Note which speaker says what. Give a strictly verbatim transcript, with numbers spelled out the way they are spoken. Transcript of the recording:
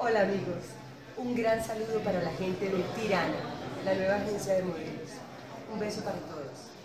Speaker 1: Hola amigos, un gran saludo para la gente de Tirana, la nueva agencia de modelos. Un beso para todos.